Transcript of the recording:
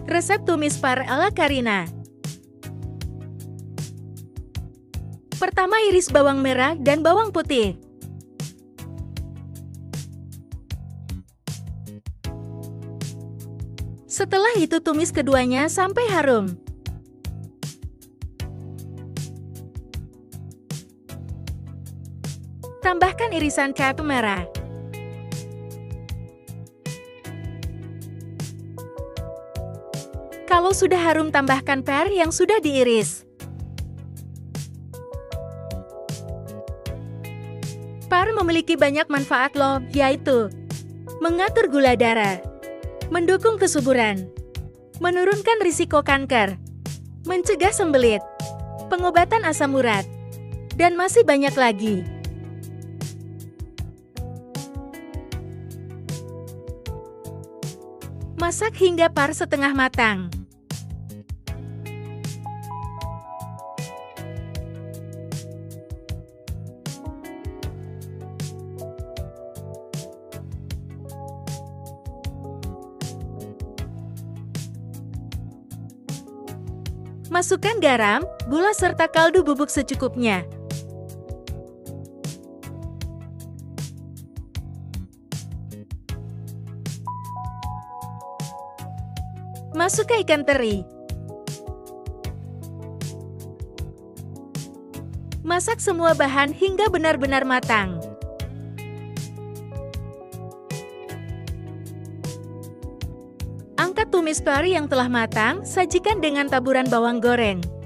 Resep tumis par ala Karina. Pertama, iris bawang merah dan bawang putih. Setelah itu tumis keduanya sampai harum. Tambahkan irisan cabai merah. Kalau sudah harum, tambahkan per yang sudah diiris. Par memiliki banyak manfaat loh, yaitu mengatur gula darah, mendukung kesuburan, menurunkan risiko kanker, mencegah sembelit, pengobatan asam urat, dan masih banyak lagi. Masak hingga par setengah matang. Masukkan garam, gula serta kaldu bubuk secukupnya. Masukkan ikan teri. Masak semua bahan hingga benar-benar matang. Angkat tumis par yang telah matang, sajikan dengan taburan bawang goreng.